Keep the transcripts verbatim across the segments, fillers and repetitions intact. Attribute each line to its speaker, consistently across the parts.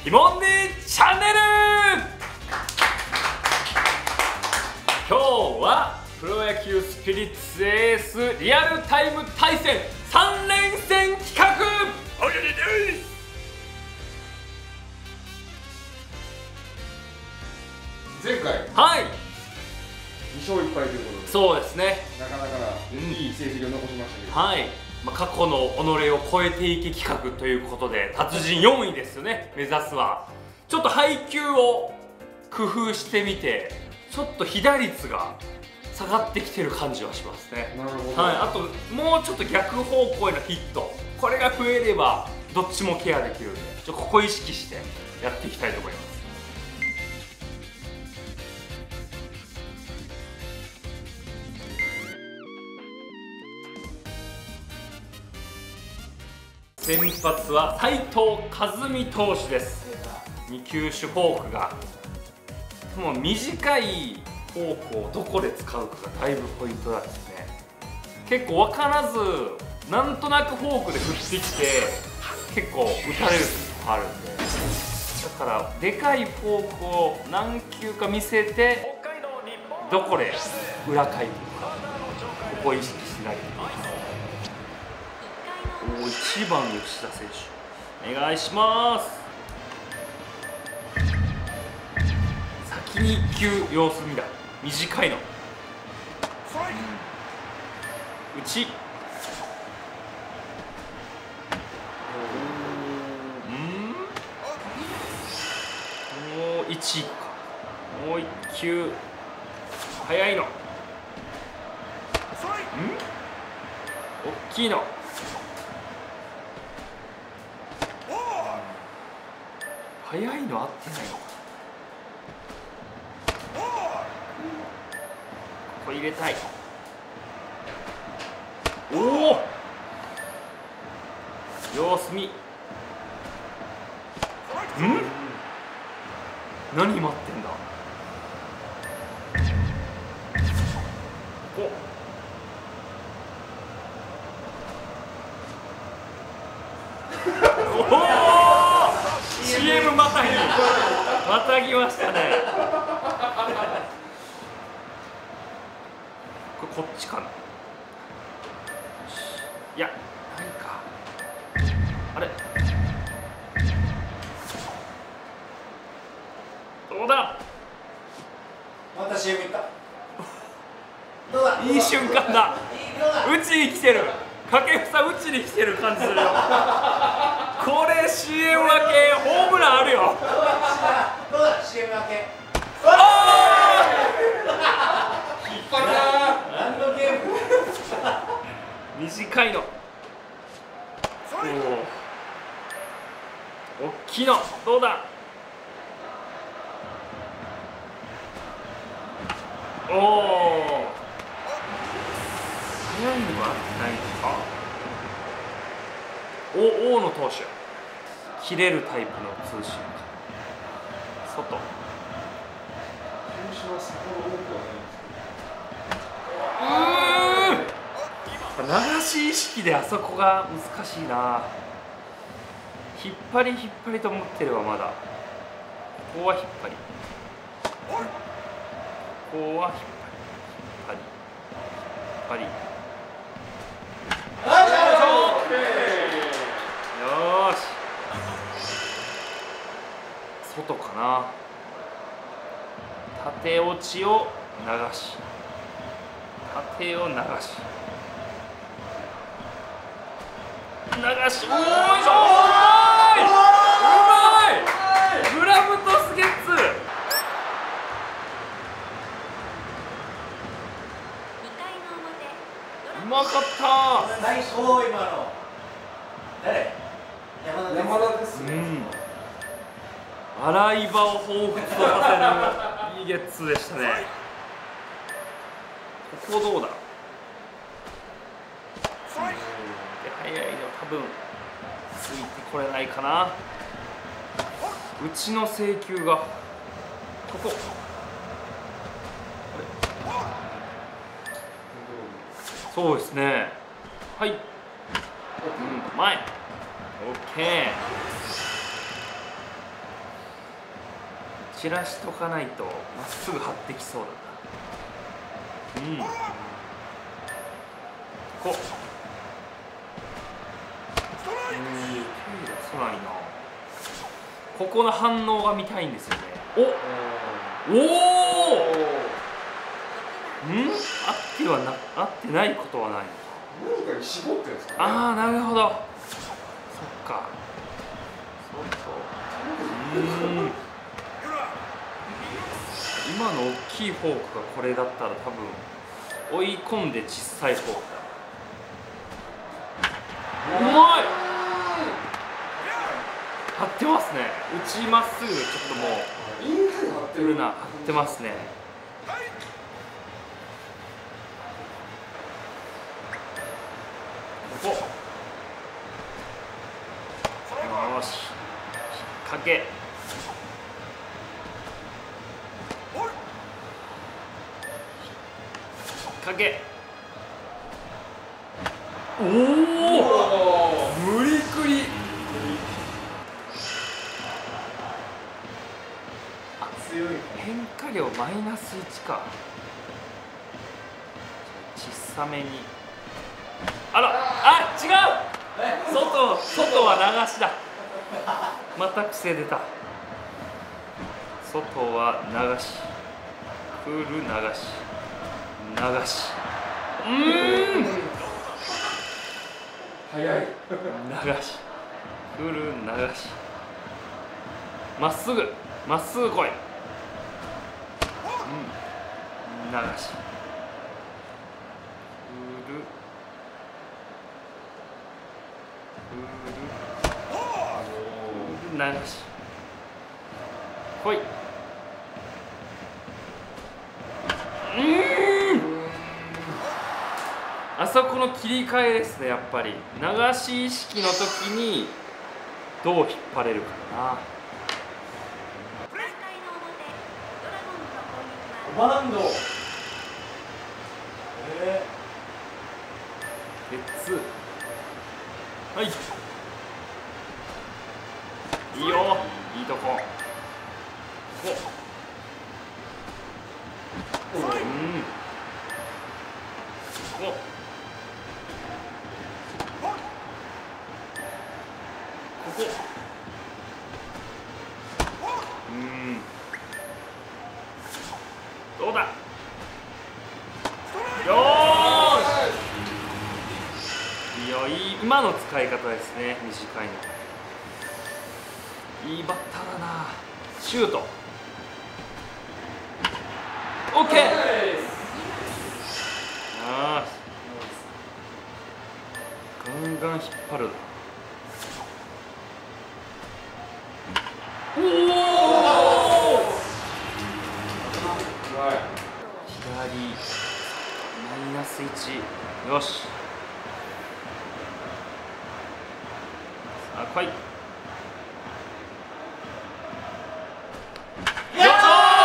Speaker 1: ティモンディチャンネル。今日はプロ野球スピリッツエースリアルタイム対戦さん連戦企画おやりです。
Speaker 2: 前回
Speaker 1: はい
Speaker 2: に勝いっぱいということで、
Speaker 1: そうですね、
Speaker 2: なかなかいい成績を残しましたけど、
Speaker 1: はい、まあ、過去の己を超えていけ企画ということで達人よんいですよね。目指すはちょっと配球を工夫してみて、ちょっと被打率が下がってきてる感じはしますね。
Speaker 2: なるほど、
Speaker 1: はい、あともうちょっと逆方向へのヒット、これが増えればどっちもケアできるんで、ちょっとここ意識してやっていきたいと思います。先発は斉藤和美投手です。に球種フォークがもう短いフォークをどこで使うかがだいぶポイントなんですね。結構分からずなんとなくフォークで振ってきて結構打たれる時もあるんで、だからでかいフォークを何球か見せてどこで裏回転か、ここを意識して投げています。お、いちばん吉田選手お願いします。先にいっ球様子見だ、短いの、うん、内、うん、もういちか、もういっ球早いの、うん、大きいの、早いの合ってないのか、ここ入れたい。おお、様子見、ん、何待ってんだ、ここおおシーエム またぎまたぎましたね。これこっちかな、いやないか、あれどうだ、
Speaker 3: また シーエム いった。どうだ、
Speaker 1: いい瞬間だ、打ちに来てる、掛布さん打ちに来てる感じするよ。これ シーエム 明けホームランあるよ。
Speaker 3: どうだ シーエム 明け。
Speaker 2: 引っ張るな。
Speaker 3: 何のゲーム。
Speaker 1: 短いの、おお、大きいの、どうだ、おお、早いのはないか。お、大野投手切れるタイプのツーシーム、外、
Speaker 2: 球種はそこの多くはないんですけど、
Speaker 1: うーん、流し意識であそこが難しいな。引っ張り引っ張りと思ってるわ、まだ。ここは引っ張り、ここは引っ張り、引っ張り、引っ張り、よーし、外かな。縦落ちを流し、縦を流し、流し、おーいしょー、うまい、グラブトスゲッツ、うまかった。
Speaker 3: 最高、今の誰、山田
Speaker 2: 山田ですね。
Speaker 1: うん、洗い場を彷彿とさせるいいゲッツーでしたね。ここどうだ、早いの多分ついてこれないかな。うちの制球がここ、そうですね、はい、うん、前、オッケー、 散らしとかないとまっすぐ張ってきそうだな。うんこううんそうないな。ここの反応が見たいんですよね。おおおん合ってはな合ってないことはないのか。
Speaker 2: 何かに絞ってるんですかね。
Speaker 1: ああなるほど。そっかそううん今の大きいフォークがこれだったら多分追い込んで小さいフォークだ。うまい張ってますね。内まっすぐちょっともう
Speaker 2: インハイ張ってる
Speaker 1: フルな張ってますね。ここよし引っ掛けかけおお無理くり
Speaker 2: 強い。
Speaker 1: 変化量マイナスいちか。小さめにあらあ違う外外は流しだ。また癖出た。外は流しクール流し流しうーん
Speaker 2: 早い。
Speaker 1: 流しクール流しまっすぐまっすぐ来い、うん、流しクールクール流し来い。うんあそこの切り替えですね。やっぱり流し意識の時にどう引っ張れるかな。
Speaker 3: バンドえ
Speaker 1: 鉄はいいいよいいとここううんこここうんどうだよーしいいよいい今の使い方ですね。短いのいいバッターだな。シュートオッケーあーガンガン引っ張る。おお左マイナスいちよしさあ来いよっしゃ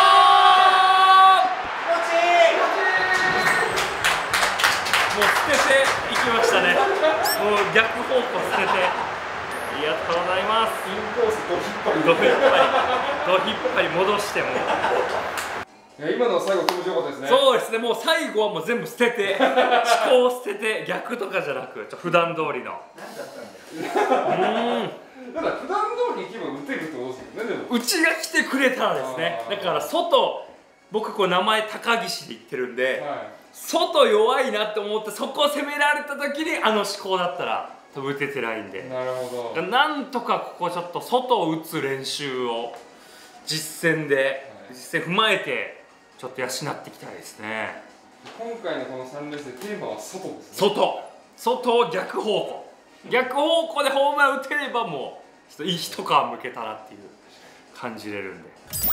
Speaker 1: もう捨てていきましたね。もう逆方向捨ててありがとうございます。
Speaker 2: インコースと引っ張り。
Speaker 1: ド引っ張りド引っ張り戻しても
Speaker 2: いや今のは最後気持ちよかったですね。
Speaker 1: そうですね。もう最後はもう全部捨てて思考を捨てて逆とかじゃなくちょ普段通りの
Speaker 3: 何だったんだよ
Speaker 1: うん
Speaker 2: ただ普段通りに行けば打てるってことですよね。でも
Speaker 1: うちが来てくれたらですね。だから外僕こう名前高岸で言ってるんで、
Speaker 2: は
Speaker 1: 外弱いなって思ってそこを攻められた時にあの思考だったら多分打ててないん
Speaker 2: い。
Speaker 1: で
Speaker 2: なるほど。
Speaker 1: なんとかここちょっと外を打つ練習を実践で実践踏まえてちょっと養っていきたいですね。
Speaker 2: 今回のこのさんレースでテーマは外ですね。
Speaker 1: 外外を逆方向逆方向でホームラン打てればもういい一皮むけたらっていう感じれるんで。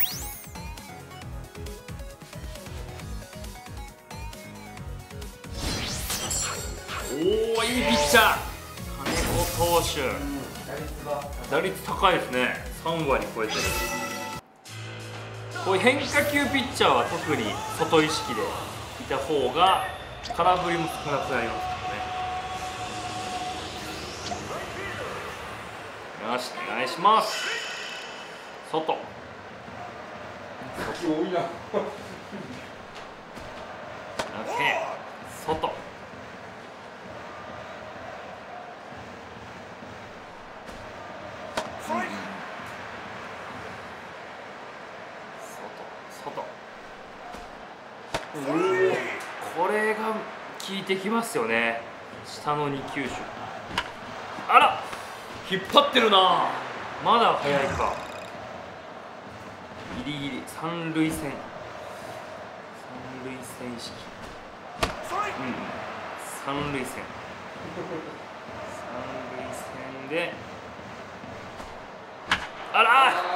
Speaker 1: おおいいピッチャー金子投手打率高いですね。さんわり超えてる。こういう変化球ピッチャーは特に外意識でいた方が空振りも少なくなりますからね。よしお願いします。外
Speaker 2: 多いな。
Speaker 1: オッケー、外。外、外。これが効いてきますよね。下のに球種。あら、引っ張ってるな。まだ早いか。ギリギリ三塁線。三塁線意識。うん、三塁線。三塁線で。あら。うんうん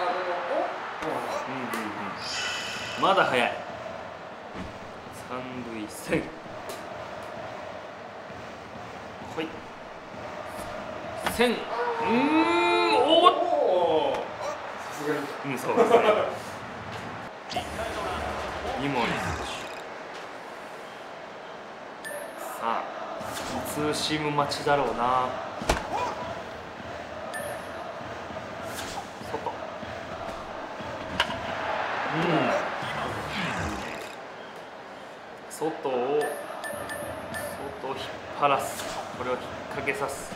Speaker 1: うん。まだ早い。三塁線。ほい。線。うーん、おお。
Speaker 2: さすがに。
Speaker 1: うん、そうですね。二森選手。さあ、ツーシーム待ちだろうな。外。うん。外を。外を引っ張らす。これを引っ掛けさす。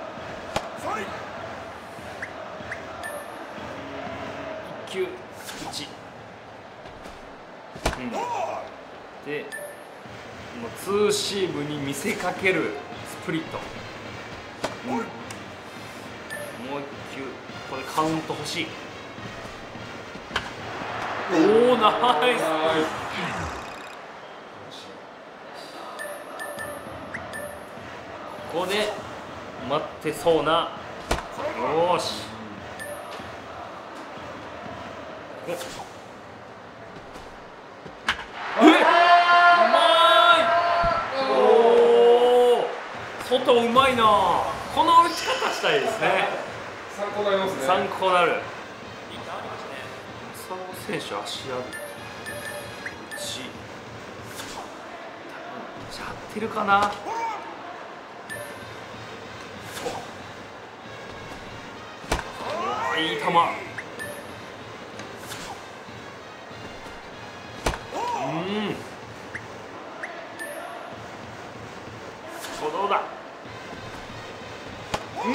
Speaker 1: 一球打ち。うん、で、もうツーシームに見せかけるスプリット。うん、もう一球、これカウント欲しい。おお、ナイス。ここで待ってそうな。よーし。おっ、え、うまい。おお、外うまいな。この打ち方したいですね。
Speaker 2: 参考になりますね。
Speaker 1: 参考になる。浅野選手足ある。打ち。打ち合ってるかな。いい球。うん。どうだ。うん。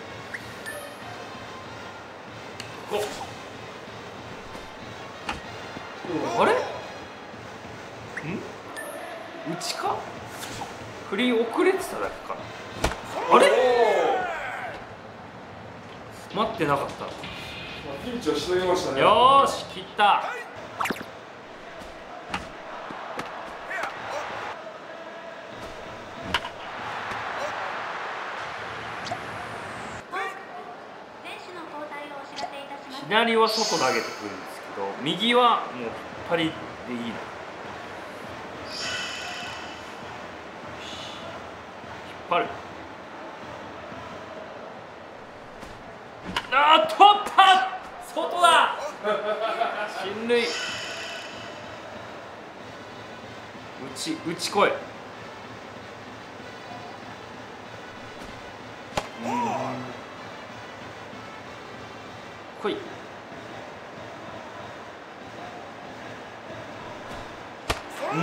Speaker 1: ここ。あれ？ん？内か？振り遅れてただけか。あれ？待ってなかった。
Speaker 2: ピンチをしのぎましたね。
Speaker 1: よーし、切った。左は外投げてくるんですけど、右はもう引っ張りでいいの。引っ張る。あー、取った。外だ。進塁。内、内来い。うん。来い。うん。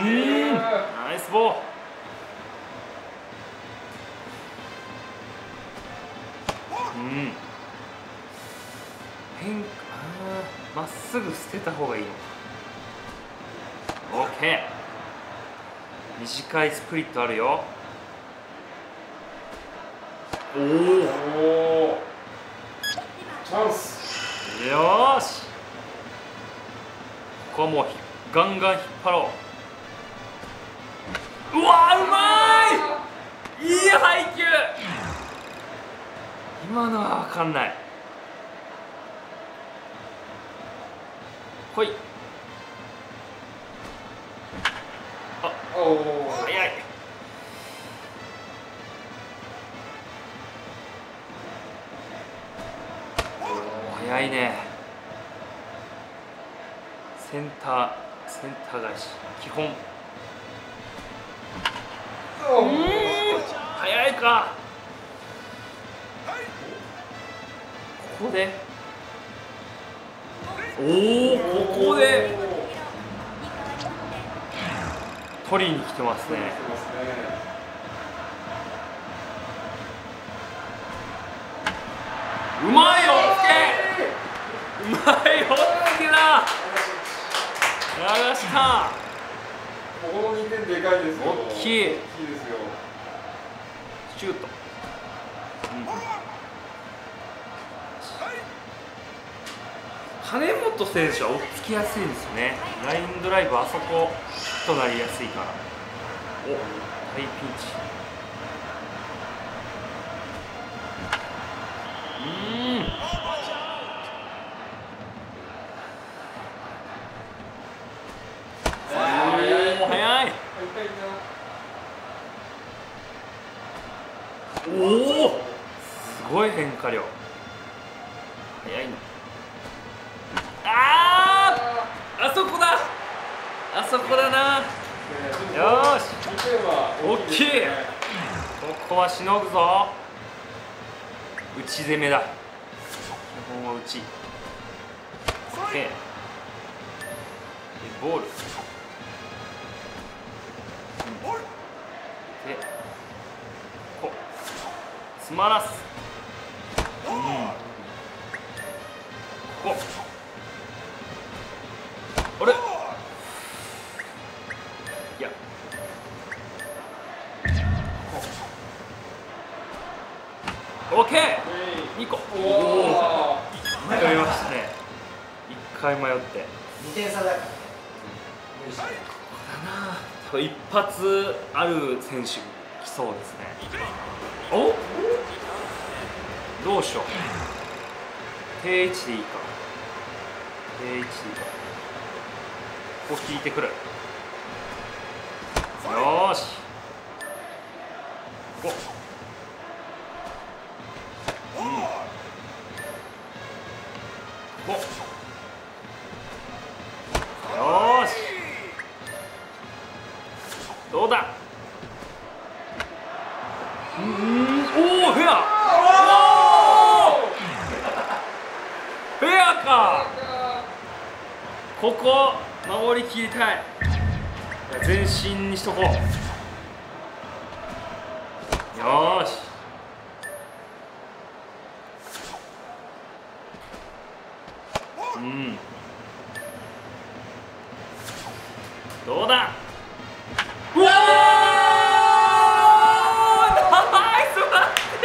Speaker 1: ナイスボール。うん。変化、まっすぐ捨てた方がいいのか。オッケー。短いスプリットあるよ。おお。
Speaker 2: チャンス。
Speaker 1: よーし。ここはもうガンガン引っ張ろう。うわー、うまい。いい配球。今のは分かんない。ほい。あ、おお、早い。早いね。センター、センター返し、基本。うん、早いか。ここで。 おお、ここで取りに来てますね。うまいよ、おっけうまいよ、おっけだ流した。
Speaker 2: このにてんでかいですよ。
Speaker 1: 大きい。
Speaker 2: 大きいですよ。
Speaker 1: シュート、うん、金本選手は追っつきやすいんですよね。ラインドライブあそことなりやすいから。お、大ピンチ。うーん、おお、速い。おお、すごい変化量。速いな。ああ、あそこだ。あそこだな。よーし。大きい。ここはしのぐぞ。打ち攻めだ。基本は打ち。オッケー。でボール。で、こう詰まらす。うん。ここ。あれ。いや。オッケー。にこ。おお。迷いましたね。いっかい迷って。
Speaker 3: にてん差だからね。
Speaker 1: だな。一発ある選手来そうですね。お。どうしよう。定位置でいいか。定位置でいいか。ここ引いてくる。よーし。ここ。うん。ここ。よーし。どうだ。うん、おお、フェア。フェアか。ここ守りきりたい。前進にしとこう。よーし。うん。どうだ。うわー、ナイスバッテ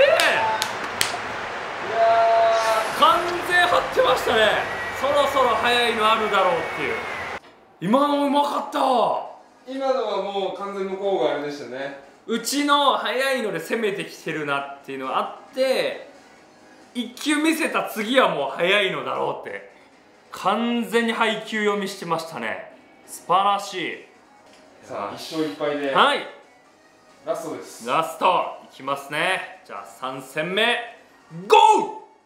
Speaker 1: ィ。完全張ってましたね。そろそろ速いのあるだろうっていう。今のうまかった。
Speaker 2: 今のはもう完全向こうがあれでしたね。
Speaker 1: うちの速いので攻めてきてるなっていうのがあって、いっ球見せた次はもう速いのだろうって完全に配球読みしてましたね。素晴らしい。
Speaker 2: さあいっ勝いっ敗で、
Speaker 1: はい、
Speaker 2: ラストです。
Speaker 1: ラストいきますね。じゃあさん戦目ゴー。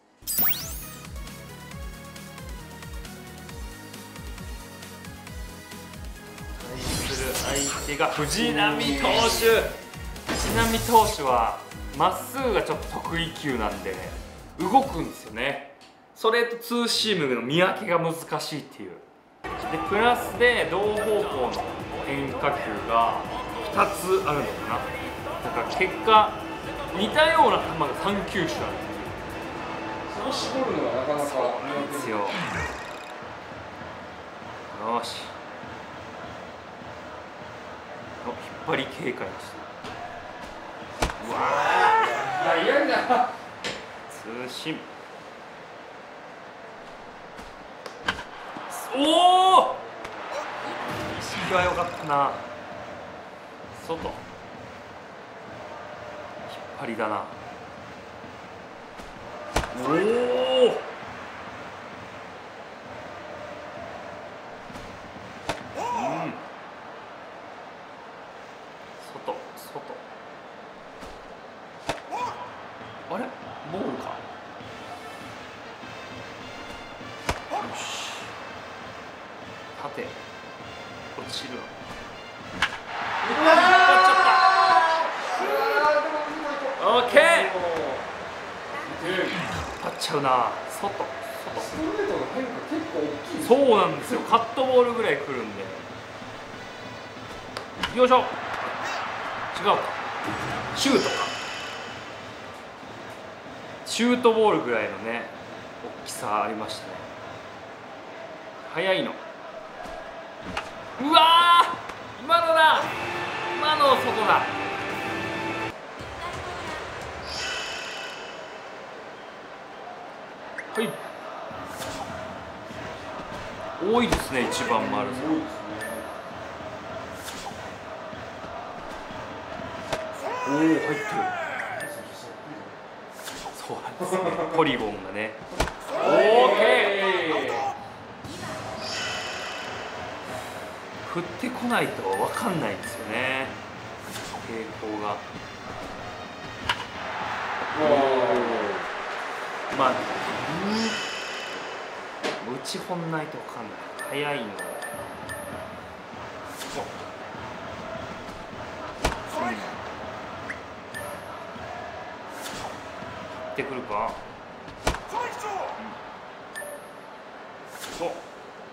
Speaker 1: 対する相手が藤浪投手。藤浪投手はまっすぐがちょっと得意球なんで動くんですよね。それとツーシームの見分けが難しいっていう。でプラスで同方向の変化球がふたつあるのかな。だから結果似たような球がさん球種ある。
Speaker 2: それ絞るのがなかなか
Speaker 1: ですよ。よし。お、引っ張り警戒です。うわ
Speaker 2: ー、いやいやいや。
Speaker 1: 通信。おお。意識は良かったな。外。引っ張りだな。おお。あれボールか。よし。縦落ちる。うわー、引っ張っちゃった。オッケー。引っ張っちゃうな。外外。
Speaker 2: ストレートの変化結構
Speaker 1: そうなんですよ、カットボールぐらい来るんで。よいしょ、違うか、シュートか、シュートボールぐらいのね大きさありましたね。速いの、うわー、今のだ、今の外だ。はい、多いですね、一番丸さん。おお、入ってる。そうなんですね、ポリゴンがね。オーケー。振ってこないと分かんないんですよね、傾向が。まあ、うん、打ち本ないと分かんない。速いの。ってくるか。そう。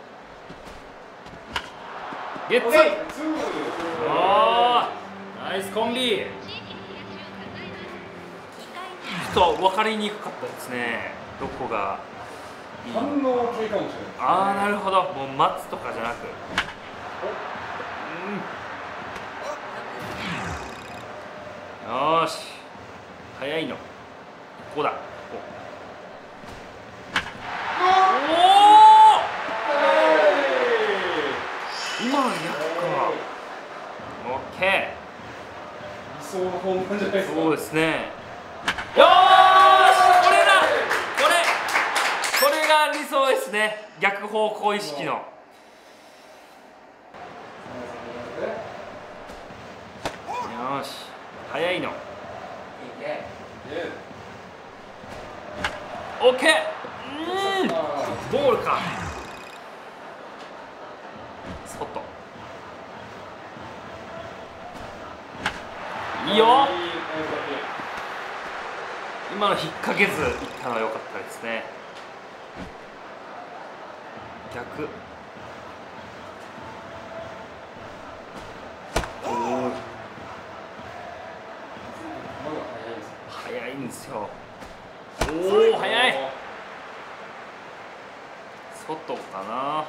Speaker 1: ゲッツ。ああ、ナイスコンビ。ちょっと分かりにくかったですね。どこがいい。
Speaker 2: 反応系かもしれないですね。
Speaker 1: ああ、なるほど。もう待つとかじゃなく。うん、よーし。早いの。ここだ。ここ。おお。今の逆か。オッケー。
Speaker 2: 理想のホームランじゃないですか。
Speaker 1: そうですね。よーし、これだ。これ。これが理想ですね。逆方向意識の。よーし。早いの。オッケー。うん。ボールか。外。いいよ。今の引っ掛けずいったのは良かったですね。逆。おお。早いんですよ。おお、早い。外かな。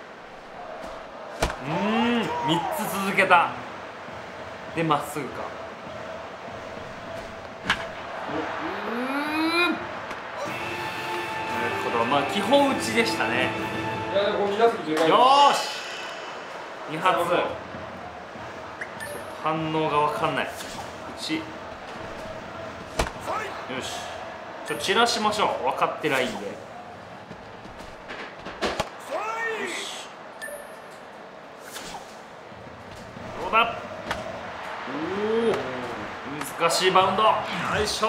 Speaker 1: うーん、みっつ続けた。で、まっすぐか。うーん。なるほど、まあ基本打ちでしたね。
Speaker 2: いや、でもに打席でかい。
Speaker 1: よーし。に発。反応が分かんない。打ち。よし。ちょっと散らしましょう。分かってないんで。よし。どうだ。おお。難しいバウンド。よいしょ。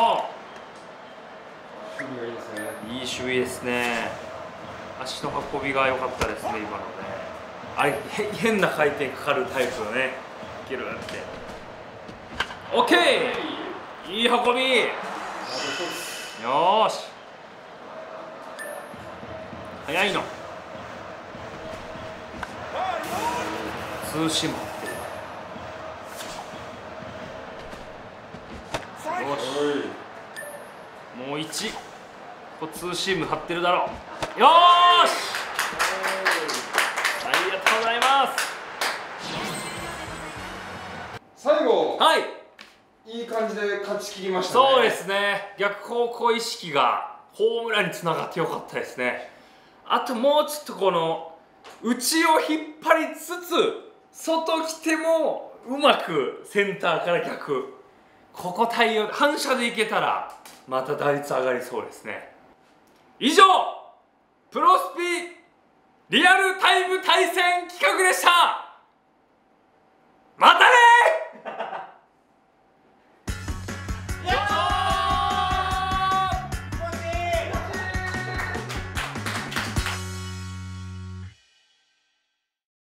Speaker 2: 守備がいいですね。
Speaker 1: いい守備ですね。足の運びが良かったですね、今のね。あれ、へ変な回転かかるタイプのね。いけるって。オッケー。いい運び。よーし。早いの。ツーシーム張ってる。よし。もういち。ここツーシーム張ってるだろう。よーし。ありがとうございます。
Speaker 2: 最後、
Speaker 1: はい。
Speaker 2: いい感じで勝ち切りましたね。
Speaker 1: そうですね。逆方向意識がホームランにつながってよかったですね。あともうちょっとこの内を引っ張りつつ外来てもうまくセンターから逆、ここ対応反射でいけたらまた打率上がりそうですね。以上、プロスピリアルタイム対戦企画でした。また